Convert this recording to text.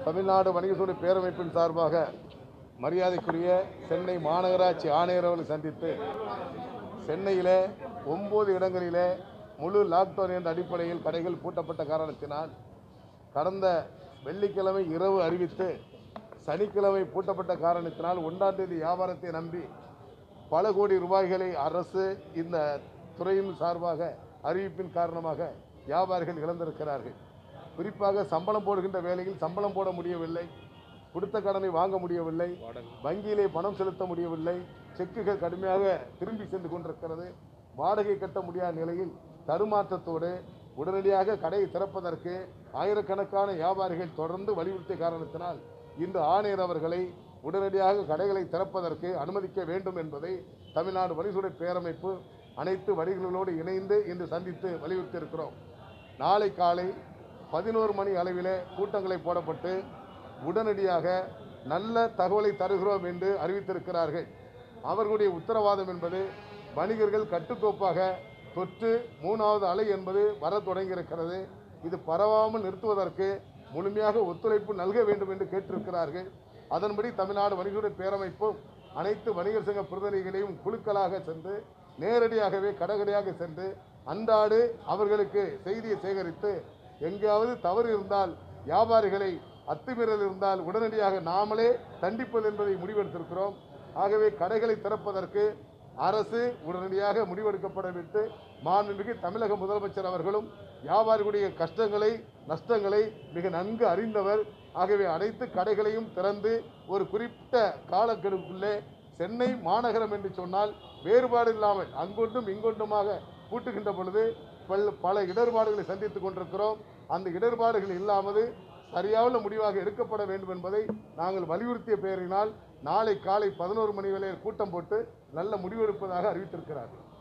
தமிழ்நாடு வணிகத்துறை பேரமைப்பின் சார்பாக மரியாதைக்குரிய சென்னை மாநகராட்சி ஆணையர் அவர்களை சந்தித்து சென்னையிலே 9 இடங்களிலே முழு லாக்டவுன் என்ற அடிப்படையில் கடைகள் பூட்டப்பட்ட காரணத்தினால் கடந்த வெள்ளிக்கிழமை இரவு அறிவித்து சனிக்கிழமை பூட்டப்பட்ட காரணத்தினால் 1ஆம் தேதி வியாபாரத்தை நம்பி பல கோடி ரூபாய்களை அரசு இந்த துறையின் சார்பாக அறிவிப்பின் காரணமாக வியாபாரிகள் இழந்திருக்கிறார்கள். குறிப்பாக சம்பளம் போடுகின்ற வேளையில் சம்பளம் போட முடியவில்லை, கொடுத்த கடனை வாங்க முடியவில்லை, வங்கியிலே பணம் செலுத்த முடியவில்லை, செக்குகள் கடுமையாக திரும்பி சென்று கொண்டிருக்கிறது. வாடகை கட்ட முடியாத நிலையில் தடுமாற்றத்தோடு உடனடியாக கடையை திறப்பதற்கு ஆயிரக்கணக்கான வியாபாரிகள் தொடர்ந்து வலியுறுத்திய காரணத்தினால் இன்று ஆணையர் அவர்களை உடனடியாக கடைகளை திறப்பதற்கு அனுமதிக்க வேண்டும் என்பதை தமிழ்நாடு வணிகத்துறை பேரமைப்பு அனைத்து வணிகர்களோடு இணைந்து இன்று சந்தித்து வலியுறுத்தியிருக்கிறோம். நாளை காலை 11 மணி அளவிலே கூட்டங்களை போடப்பட்டு உடனடியாக நல்ல தகவலை தருகிறோம் என்று அறிவித்திருக்கிறார்கள். அவர்களுடைய உத்தரவாதம் என்பது வணிகர்கள் கட்டுக்கோப்பாக தொற்று 3வது அலை என்பது வர தொடங்கியிருக்கிறது. இது பரவாமல் நிறுத்துவதற்கு முழுமையாக ஒத்துழைப்பு நல்க வேண்டும் என்று கேட்டிருக்கிறார்கள். அதன்படி தமிழ்நாடு வணிகத்துறை பேரமைப்பும் அனைத்து வணிகர் சங்க பிரதிநிதிகளையும் குழுக்களாக சென்று நேரடியாகவே கடைகடையாக சென்று அன்றாடு அவர்களுக்கு செய்தியை சேகரித்து எங்காவது தவறு இருந்தால் வியாபாரிகளை அத்துமீறல் இருந்தால் உடனடியாக நாமளே தண்டிப்பது என்பதை முடிவெடுத்திருக்கிறோம். ஆகவே கடைகளை திறப்பதற்கு அரசு உடனடியாக முடிவெடுக்கப்பட விட்டு மாண்புமிகு தமிழக முதலமைச்சர் அவர்களும் வியாபாரிகளுடைய கஷ்டங்களை நஷ்டங்களை மிக நன்கு அறிந்தவர். ஆகவே அனைத்து கடைகளையும் திறந்து ஒரு குறிப்பிட்ட காலக்கெடுக்குள்ளே சென்னை மாநகரம் என்று சொன்னால் வேறுபாடு இல்லாமல் அங்கொன்றும் இங்கொன்றுமாக பூட்டுகின்ற பொழுது பல இடர்பாடுகளை சந்தித்துக் கொண்டிருக்கிறோம். அந்த இடர்பாடுகள் இல்லாமல் சரியான முடிவாக எடுக்கப்பட வேண்டும் என்பதை நாங்கள் வலியுறுத்திய பெயரினால் நாளை காலை 11 மணி வரை கூட்டம் போட்டு நல்ல முடிவெடுப்பதாக அறிவித்திருக்கிறார்கள்.